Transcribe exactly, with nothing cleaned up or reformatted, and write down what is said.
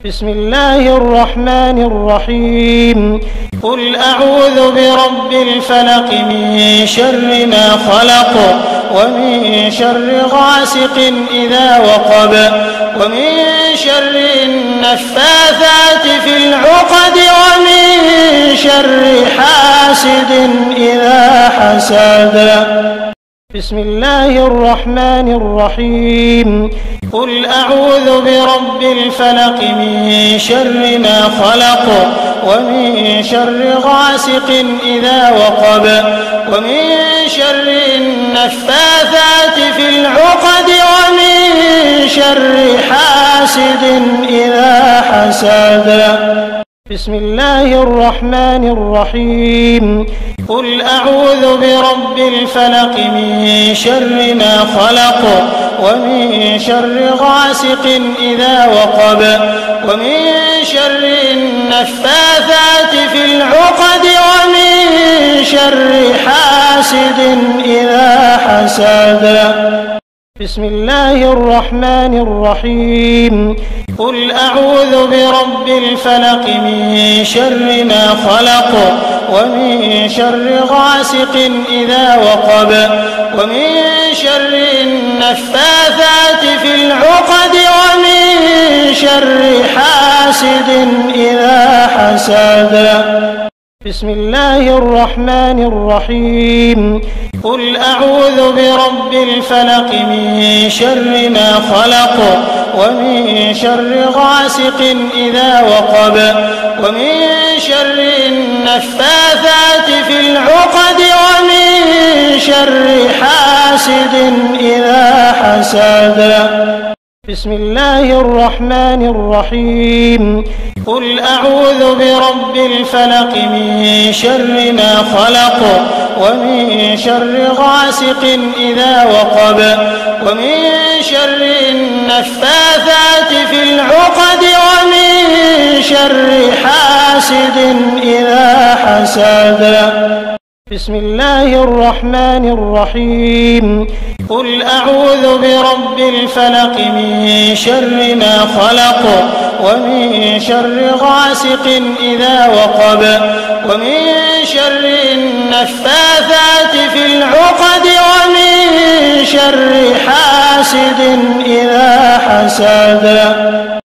بسم الله الرحمن الرحيم قل أعوذ برب الفلق من شر ما خلق ومن شر غاسق إذا وقب ومن شر النفاثات في العقد ومن شر حاسد إذا حسد بسم الله الرحمن الرحيم قل أعوذ برب الفلق من شر ما خلق ومن شر غاسق إذا وقب ومن شر النفاثات في العقد ومن شر حاسد إذا حسد بسم الله الرحمن الرحيم قل أعوذ برب الفلق من شر ما خلق ومن شر غاسق إذا وقب ومن شر النفاثات في العقد ومن شر حاسد إذا حسد بسم الله الرحمن الرحيم قل أعوذ برب الفلق من شر ما خلق ومن شر غاسق إذا وقب ومن شر النفاثات في العقد ومن شر حاسد إذا حسد بسم الله الرحمن الرحيم قل أعوذ برب الفلق من شر ما خلق ومن شر غاسق إذا وقب ومن شر النفاثات في العقد ومن شر حاسد إذا حسد بسم الله الرحمن الرحيم قل أعوذ برب الفلق من شر ما خلق ومن شر غاسق إذا وقب ومن شر النفاثات في العقد ومن شر حاسد إذا حسد بسم الله الرحمن الرحيم قل أعوذ برب الفلق من شر ما خلق ومن شر غاسق إذا وقب ومن شر النفاثات في العقد ومن شر حاسد إذا حسد